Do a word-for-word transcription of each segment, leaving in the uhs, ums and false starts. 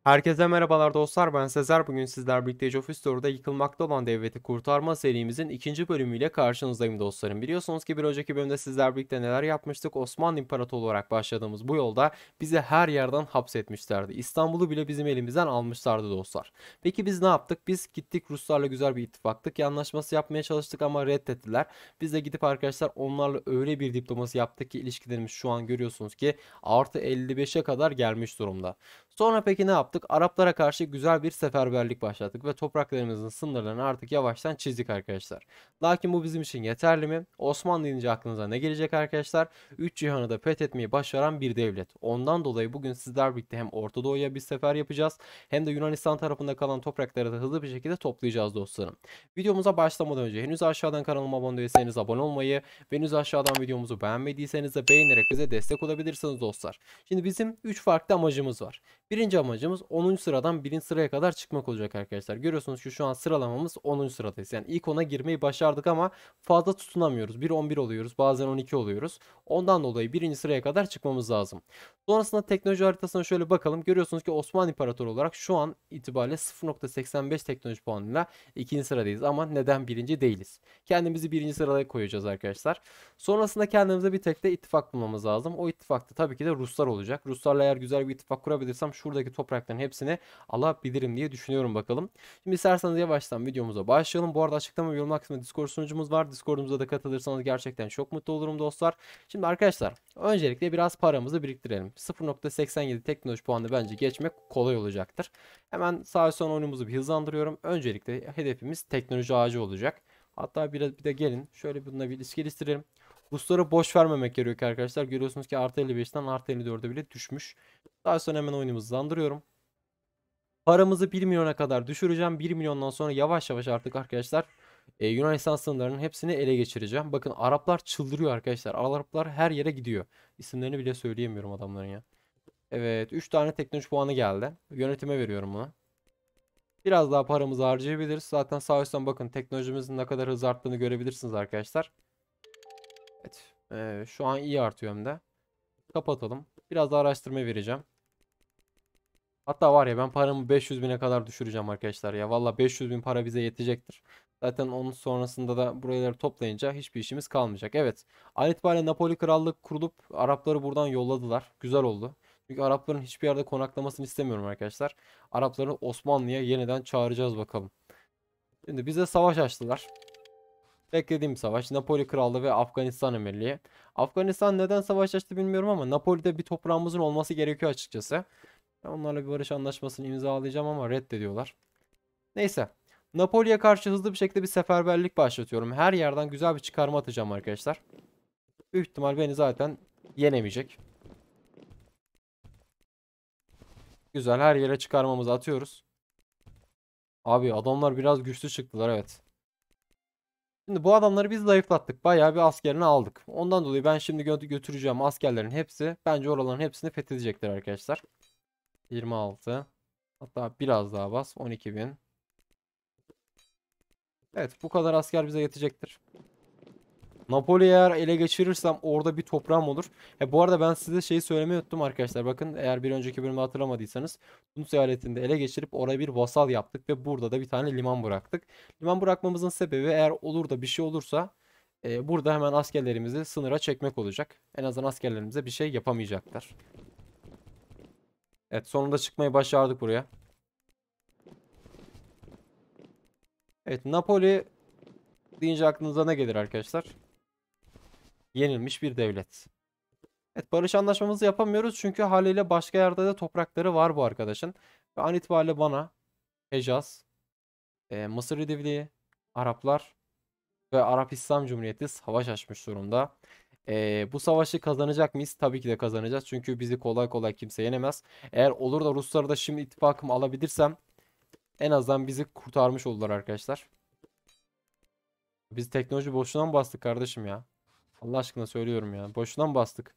Herkese merhabalar dostlar, ben Sezer. Bugün sizler birlikte Age of History'da yıkılmakta olan devleti kurtarma serimizin ikinci bölümüyle karşınızdayım dostlarım. Biliyorsunuz ki bir önceki bölümde sizler birlikte neler yapmıştık? Osmanlı İmparatorluğu olarak başladığımız bu yolda bizi her yerden hapsetmişlerdi. İstanbul'u bile bizim elimizden almışlardı dostlar. Peki biz ne yaptık? Biz gittik Ruslarla güzel bir ittifaklık anlaşması yapmaya çalıştık ama reddettiler. Biz de gidip arkadaşlar onlarla öyle bir diplomasi yaptık ki ilişkilerimiz şu an görüyorsunuz ki artı elli beşe kadar gelmiş durumda. Sonra peki ne yaptık? Araplara karşı güzel bir seferberlik başlattık ve topraklarımızın sınırlarını artık yavaştan çizdik arkadaşlar. Lakin bu bizim için yeterli mi? Osmanlı deyince aklınıza ne gelecek arkadaşlar? Üç cihanı da fethetmeyi başaran bir devlet. Ondan dolayı bugün sizler birlikte hem Orta Doğu'ya bir sefer yapacağız hem de Yunanistan tarafında kalan toprakları da hızlı bir şekilde toplayacağız dostlarım. Videomuza başlamadan önce henüz aşağıdan kanalıma abone değilseniz abone olmayı ve henüz aşağıdan videomuzu beğenmediyseniz de beğenerek bize destek olabilirsiniz dostlar. Şimdi bizim üç farklı amacımız var. Birinci amacımız onuncu sıradan birinci sıraya kadar çıkmak olacak arkadaşlar. Görüyorsunuz ki şu an sıralamamız onuncu sıradayız. Yani ilk ona girmeyi başardık ama fazla tutunamıyoruz. bir on bir oluyoruz, bazen on iki oluyoruz. Ondan dolayı birinci sıraya kadar çıkmamız lazım. Sonrasında teknoloji haritasına şöyle bakalım. Görüyorsunuz ki Osmanlı İmparatoru olarak şu an itibariyle sıfır nokta seksen beş teknoloji puanıyla ikinci sıradayız. Ama neden birinci değiliz? Kendimizi birinci sıraya koyacağız arkadaşlar. Sonrasında kendimize bir tek de ittifak bulmamız lazım. O ittifakta tabii ki de Ruslar olacak. Ruslarla eğer güzel bir ittifak kurabilirsem şuradaki toprakların hepsini alabilirim diye düşünüyorum bakalım. Şimdi isterseniz yavaştan videomuza başlayalım. Bu arada açıklama ve yorum kısmında Discord sunucumuz var. Discord'umuza da katılırsanız gerçekten çok mutlu olurum dostlar. Şimdi arkadaşlar öncelikle biraz paramızı biriktirelim. sıfır nokta seksen yedi teknoloji puanı bence geçmek kolay olacaktır. Hemen sağ son oyunumuzu bir hızlandırıyorum. Öncelikle hedefimiz teknoloji ağacı olacak. Hatta bir, bir de gelin şöyle bununla bir ilişki geliştirelim. Ruslara boş vermemek gerekiyor arkadaşlar. Görüyorsunuz ki artı elli beşten artı elli dörde bile düşmüş. Daha sonra hemen oyunumuzu hızlandırıyorum. Paramızı bir milyona kadar düşüreceğim. bir milyondan sonra yavaş yavaş artık arkadaşlar e, Yunanistan sınırlarının hepsini ele geçireceğim. Bakın Araplar çıldırıyor arkadaşlar. Araplar her yere gidiyor. İsimlerini bile söyleyemiyorum adamların ya. Evet, üç tane teknoloji puanı geldi. Yönetime veriyorum bunu. Biraz daha paramızı harcayabiliriz. Zaten sağ üstten bakın teknolojimizin ne kadar hızlı arttığını görebilirsiniz arkadaşlar. Evet. e, şu an iyi artıyor hem de. Kapatalım. Biraz daha araştırma vereceğim. Hatta var ya ben paramı beş yüz bine kadar düşüreceğim arkadaşlar ya. Valla beş yüz bin para bize yetecektir. Zaten onun sonrasında da buraları toplayınca hiçbir işimiz kalmayacak. Evet. An itibariyle Napoli Krallık kurulup Arapları buradan yolladılar. Güzel oldu. Çünkü Arapların hiçbir yerde konaklamasını istemiyorum arkadaşlar. Arapları Osmanlı'ya yeniden çağıracağız bakalım. Şimdi bize savaş açtılar. Beklediğim savaş Napoli Krallığı ve Afganistan Emirliği. Afganistan neden savaş açtı bilmiyorum ama Napoli'de bir toprağımızın olması gerekiyor açıkçası. Ben onlarla bir barış anlaşmasını imzalayacağım ama reddediyorlar. Neyse. Napoli'ye karşı hızlı bir şekilde bir seferberlik başlatıyorum. Her yerden güzel bir çıkarma atacağım arkadaşlar. Büyük ihtimal beni zaten yenemeyecek. Güzel, her yere çıkarmamızı atıyoruz. Abi adamlar biraz güçlü çıktılar, evet. Şimdi bu adamları biz zayıflattık. Bayağı bir askerini aldık. Ondan dolayı ben şimdi gö götüreceğim askerlerin hepsi bence oraların hepsini fethedecekler arkadaşlar. yirmi altı. Hatta biraz daha bas. on iki bin. Evet, bu kadar asker bize yetecektir. Napoli'yi eğer ele geçirirsem orada bir toprağım olur. E, bu arada ben size şeyi söylemeyi unuttum arkadaşlar. Bakın eğer bir önceki bölümde hatırlamadıysanız Tunus eyaletinde ele geçirip oraya bir vasal yaptık ve burada da bir tane liman bıraktık. Liman bırakmamızın sebebi eğer olur da bir şey olursa e, burada hemen askerlerimizi sınıra çekmek olacak. En azından askerlerimize bir şey yapamayacaklar. Evet, sonunda çıkmayı başardık buraya. Evet, Napoli deyince aklınıza ne gelir arkadaşlar? Yenilmiş bir devlet. Evet, barış anlaşmamızı yapamıyoruz çünkü haliyle başka yerde de toprakları var bu arkadaşın. Ve an itibariyle bana Hecaz, e, Mısır Devleti, Araplar ve Arap İslam Cumhuriyeti savaş açmış durumda. E, bu savaşı kazanacak mıyız? Tabii ki de kazanacağız. Çünkü bizi kolay kolay kimse yenemez. Eğer olur da Rusları da şimdi ittifakımı alabilirsem en azından bizi kurtarmış olurlar arkadaşlar. Biz teknoloji boşuna mı bastık kardeşim ya? Allah aşkına söylüyorum ya. Boşuna mı bastık?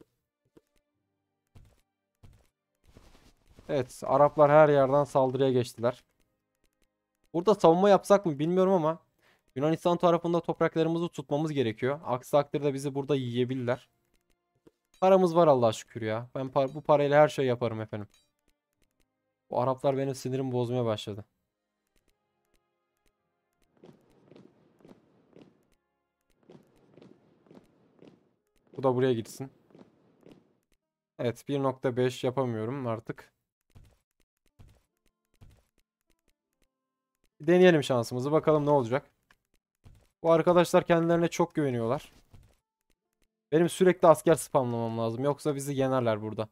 Evet, Araplar her yerden saldırıya geçtiler. Burada savunma yapsak mı bilmiyorum ama Yunanistan tarafında topraklarımızı tutmamız gerekiyor. Aksi takdirde bizi burada yiyebilirler. Paramız var Allah'a şükür ya. Ben par bu parayla her şey yaparım efendim. Bu Araplar benim sinirimi bozmaya başladı. Bu da buraya gitsin. Evet, bir nokta beş yapamıyorum artık. Bir deneyelim şansımızı, bakalım ne olacak. Bu arkadaşlar kendilerine çok güveniyorlar. Benim sürekli asker spamlamam lazım. Yoksa bizi yenerler burada.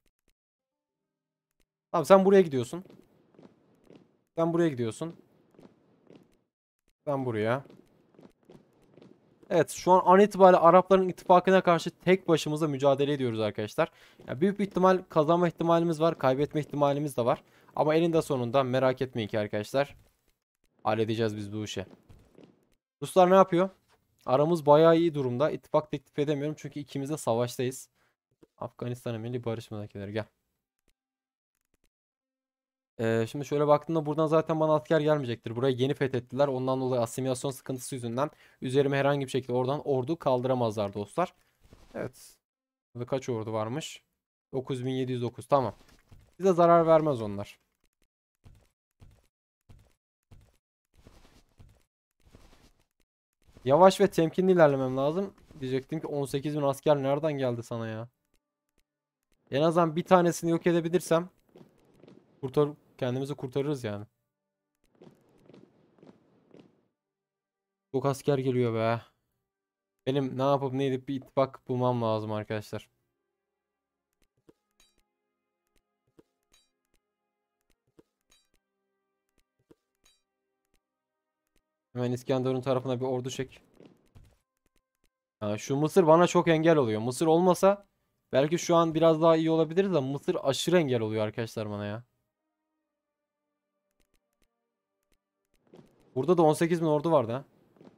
Tamam, sen buraya gidiyorsun. Sen buraya gidiyorsun. Ben buraya. Evet, şu an an itibariyle Arapların ittifakına karşı tek başımıza mücadele ediyoruz arkadaşlar. Ya büyük bir ihtimal kazanma ihtimalimiz var. Kaybetme ihtimalimiz de var. Ama eninde sonunda merak etmeyin ki arkadaşlar. Halledeceğiz biz bu işi. Ruslar ne yapıyor? Aramız bayağı iyi durumda. İttifak teklif edemiyorum çünkü ikimiz de savaştayız. Afganistan'a milli barış melekeleri gel. Ee, şimdi şöyle baktığımda buradan zaten bana asker gelmeyecektir. Burayı yeni fethettiler. Ondan dolayı asimilasyon sıkıntısı yüzünden üzerime herhangi bir şekilde oradan ordu kaldıramazlar dostlar. Evet. Burada kaç ordu varmış? dokuz bin yedi yüz dokuz. Tamam. Bize zarar vermez onlar. Yavaş ve temkinli ilerlemem lazım. Diyecektim ki on sekiz bin asker nereden geldi sana ya? En azından bir tanesini yok edebilirsem kurtar kendimizi kurtarırız yani. Çok asker geliyor be. Benim ne yapıp ne edip bir ittifak bulmam lazım arkadaşlar. Hemen İskenderun tarafına bir ordu çek. Ha, şu Mısır bana çok engel oluyor. Mısır olmasa belki şu an biraz daha iyi olabiliriz ama Mısır aşırı engel oluyor arkadaşlar bana ya. Burada da on sekiz bin ordu vardı ha.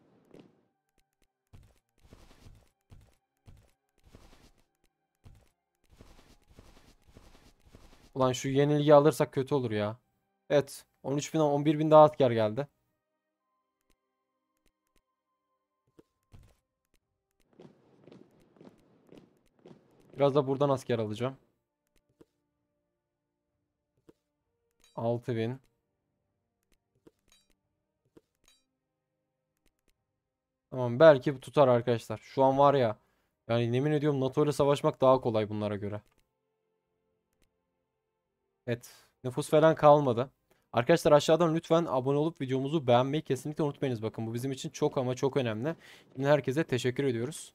Ulan şu yenilgi alırsak kötü olur ya. Evet. on üç bin on bir bin daha asker geldi. Biraz da buradan asker alacağım. altı bin. Tamam, belki bu tutar arkadaşlar. Şu an var ya. Yani yemin ediyorum NATO ile savaşmak daha kolay bunlara göre. Evet. Nüfus falan kalmadı. Arkadaşlar aşağıdan lütfen abone olup videomuzu beğenmeyi kesinlikle unutmayınız. Bakın bu bizim için çok ama çok önemli. Şimdi herkese teşekkür ediyoruz.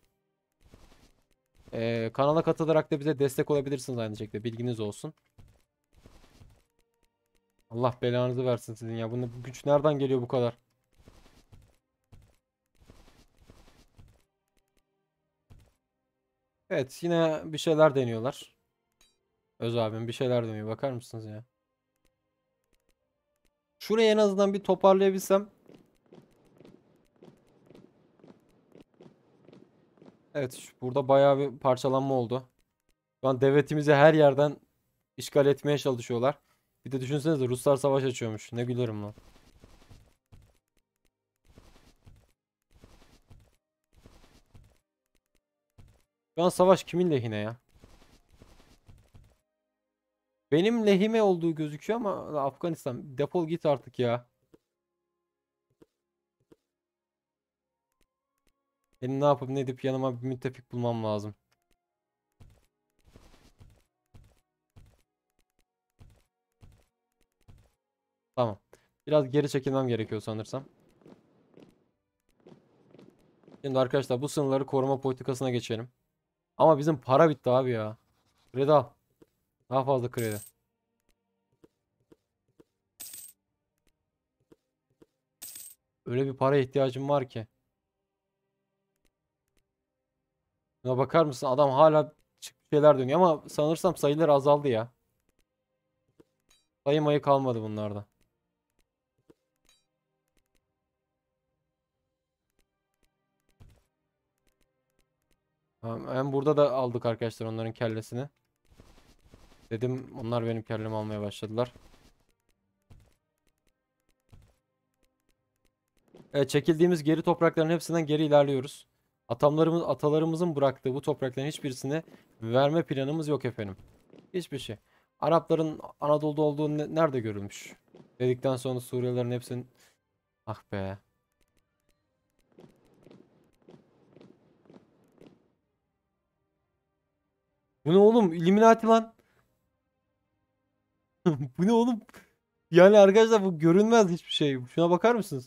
Ee, kanala katılarak da bize destek olabilirsiniz aynı şekilde. Bilginiz olsun. Allah belanızı versin sizin ya. Bunu, bu güç nereden geliyor bu kadar? Evet, yine bir şeyler deniyorlar. Öz abim bir şeyler deniyor. Bakar mısınız ya? Şurayı en azından bir toparlayabilsem. Evet, şu- burada bayağı bir parçalanma oldu. Şu an devletimizi her yerden işgal etmeye çalışıyorlar. Bir de düşünsenize Ruslar savaş açıyormuş. Ne gülerim lan. Şu an savaş kimin lehine ya? Benim lehime olduğu gözüküyor ama Afganistan defol git artık ya. Benim ne yapıp ne edip yanıma bir müttefik bulmam lazım. Tamam. Biraz geri çekilmem gerekiyor sanırsam. Şimdi arkadaşlar bu sınırları koruma politikasına geçelim. Ama bizim para bitti abi ya. Kredi al. Daha fazla kredi. Öyle bir para ihtiyacım var ki. Buna bakar mısın? Adam hala çık şeyler dönüyor ama sanırsam sayıları azaldı ya. Sayı mayı kalmadı bunlarda. Tamam, hem burada da aldık arkadaşlar onların kellesini. Dedim onlar benim kellemi almaya başladılar. Evet, çekildiğimiz geri toprakların hepsinden geri ilerliyoruz. Atamlarımız, atalarımızın bıraktığı bu toprakların hiçbirisini verme planımız yok efendim. Hiçbir şey. Arapların Anadolu'da olduğu ne- nerede görülmüş? Dedikten sonra Suriyelilerin hepsinin... Ah be. Bu ne oğlum? Illuminati lan. Bu ne oğlum? Yani arkadaşlar bu görünmez hiçbir şey. Şuna bakar mısınız?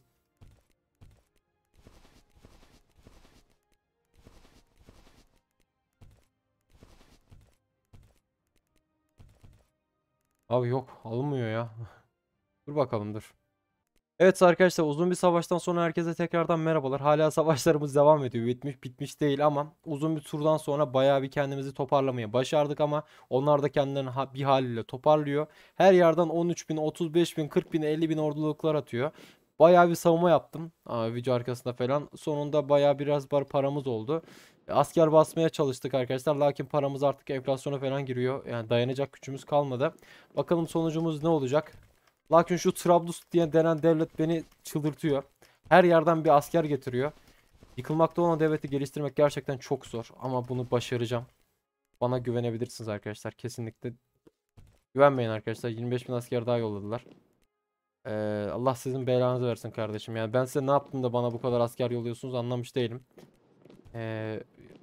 Abi yok alınmıyor ya. Dur bakalım dur. Evet arkadaşlar uzun bir savaştan sonra herkese tekrardan merhabalar. Hala savaşlarımız devam ediyor. Bitmiş bitmiş değil ama uzun bir turdan sonra bayağı bir kendimizi toparlamaya başardık ama onlar da kendilerini ha- bir haliyle toparlıyor. Her yerden on üç bin, otuz beş bin, kırk bin, elli bin orduluklar atıyor. Bayağı bir savunma yaptım. Aa, video arkasında falan. Sonunda bayağı biraz bar paramız oldu. Asker basmaya çalıştık arkadaşlar. Lakin paramız artık enflasyona falan giriyor. Yani dayanacak gücümüz kalmadı. Bakalım sonucumuz ne olacak? Lakin şu Trablus diye denen devlet beni çıldırtıyor. Her yerden bir asker getiriyor. Yıkılmakta olan devleti geliştirmek gerçekten çok zor. Ama bunu başaracağım. Bana güvenebilirsiniz arkadaşlar. Kesinlikle güvenmeyin arkadaşlar. yirmi beş bin asker daha yolladılar. Ee, Allah sizin belanızı versin kardeşim. Yani ben size ne yaptım da bana bu kadar asker yolluyorsunuz anlamış değilim. Ee,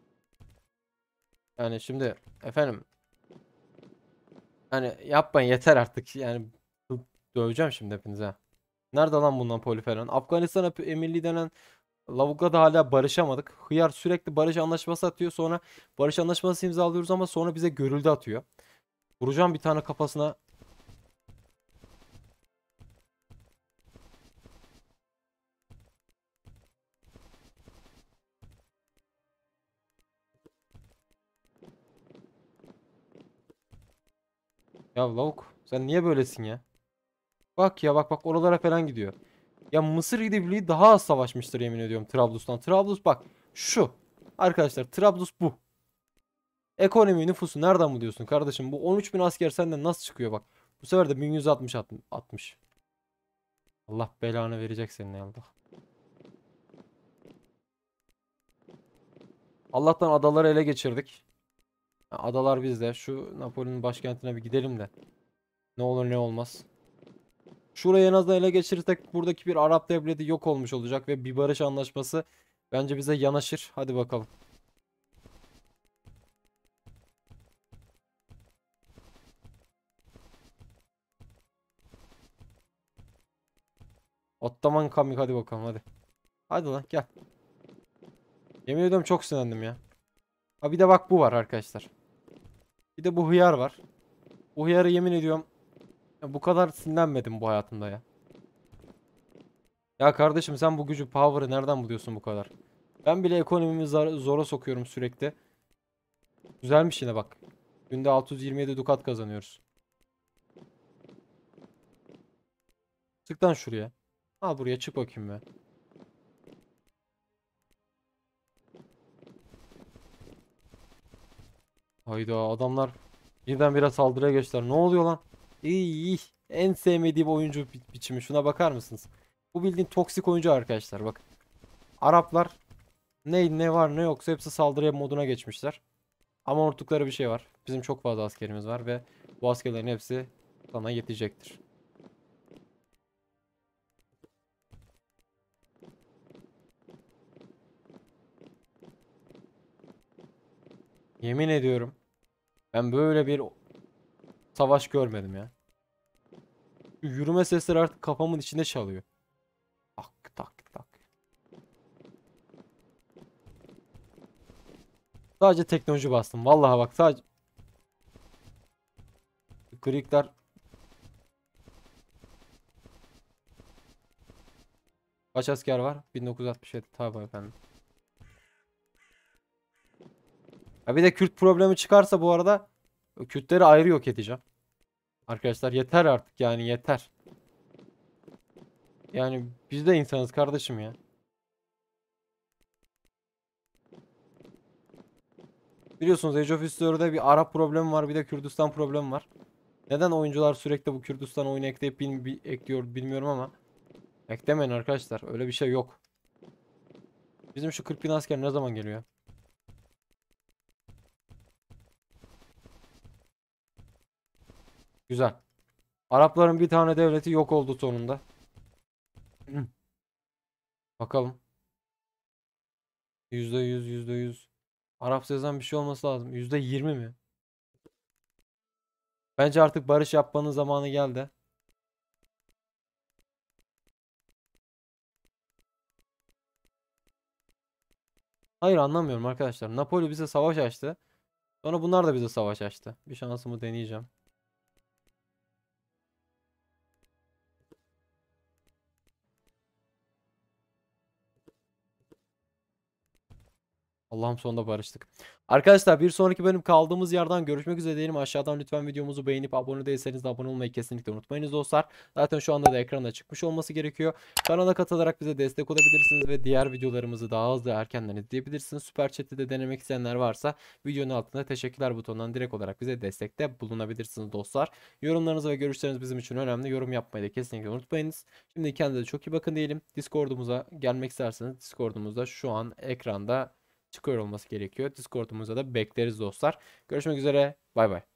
Yani şimdi efendim hani yapmayın yeter artık. Yani döveceğim şimdi hepinize. Nerede lan bundan poli falan? Afganistan emirliği denen lavukla da hala barışamadık. Hıyar sürekli barış anlaşması atıyor. Sonra barış anlaşması imzalıyoruz ama sonra bize görüldü atıyor. Vuracağım bir tane kafasına. Ya lavuk sen niye böylesin ya? Bak ya bak bak oralara falan gidiyor. Ya Mısır ile Birliği daha az savaşmıştır yemin ediyorum Trablus'tan. Trablus bak şu. Arkadaşlar Trablus bu. Ekonomi nüfusu nereden buluyorsun kardeşim? Bu on üç bin asker senden nasıl çıkıyor bak. Bu sefer de bin yüz altmış atmış. Allah belanı verecek senin ya Allah. Allah'tan adaları ele geçirdik. Ha, adalar bizde. Şu Napoli'nin başkentine bir gidelim de. Ne olur ne olmaz. Şurayı en azından ele geçirirsek buradaki bir Arap devleti yok olmuş olacak ve bir barış anlaşması bence bize yanaşır. Hadi bakalım. Ottoman Kamik hadi bakalım hadi. Hadi lan gel. Yemin ediyorum çok sinirlendim ya. Ha bir de bak bu var arkadaşlar. Bir de bu hıyar var. Bu hıyarı yemin ediyorum ya bu kadar sinirlenmedim bu hayatımda ya. Ya kardeşim sen bu gücü, power'ı nereden buluyorsun bu kadar? Ben bile ekonomimi zar- zora sokuyorum sürekli. Güzelmiş yine bak. Günde altı yüz yirmi yedi dukat kazanıyoruz. Çık lan şuraya. Al buraya çık bakayım be. Hayda adamlar birdenbire saldırıya geçtiler. Ne oluyor lan? İyi iyi. En sevmediğim oyuncu bi- biçimi. Şuna bakar mısınız? Bu bildiğin toksik oyuncu arkadaşlar bak. Araplar ne ne var ne yoksa hepsi saldırıya moduna geçmişler. Ama unuttukları bir şey var. Bizim çok fazla askerimiz var ve bu askerlerin hepsi sana yetecektir. Yemin ediyorum ben böyle bir savaş görmedim ya. Şu yürüme sesleri artık kafamın içinde çalıyor. Tak tak tak. Sadece teknoloji bastım. Vallahi bak sadece Greekler kaç asker var? bin dokuz yüz altmış yedi tabi efendim. Ha bir de Kürt problemi çıkarsa bu arada Kürtleri ayrı yok edeceğim. Arkadaşlar yeter artık yani yeter. Yani biz de insanız kardeşim ya. Biliyorsunuz Age of History'de bir Arap problemi var bir de Kürdistan problemi var. Neden oyuncular sürekli bu Kürdistan oyunu ekleyip bil, bi- ekliyor bilmiyorum ama eklemeyin arkadaşlar öyle bir şey yok. Bizim şu kırk bin asker ne zaman geliyor? Güzel. Arapların bir tane devleti yok oldu sonunda. Hı. Bakalım. yüzde yüz, yüzde yüz. Arap yazan bir şey olması lazım. yüzde yirmi mi? Bence artık barış yapmanın zamanı geldi. Hayır, anlamıyorum arkadaşlar. Napoli bize savaş açtı. Sonra bunlar da bize savaş açtı. Bir şansımı deneyeceğim. Allah'ım, sonunda barıştık. Arkadaşlar, bir sonraki bölüm kaldığımız yerden görüşmek üzere diyelim. Aşağıdan lütfen videomuzu beğenip abone değilseniz de abone olmayı kesinlikle unutmayınız dostlar. Zaten şu anda da ekranda çıkmış olması gerekiyor. Kanala katılarak bize destek olabilirsiniz ve diğer videolarımızı daha hızlı erkenden izleyebilirsiniz. Süper Chat'te de denemek isteyenler varsa videonun altında teşekkürler butonundan direkt olarak bize destekte bulunabilirsiniz dostlar. Yorumlarınız ve görüşleriniz bizim için önemli. Yorum yapmayı da kesinlikle unutmayınız. Şimdi kendinize çok iyi bakın diyelim. Discord'umuza gelmek isterseniz Discord'umuzda şu an ekranda çıkıyor olması gerekiyor. Discord'umuzda da bekleriz dostlar. Görüşmek üzere. Bay bay.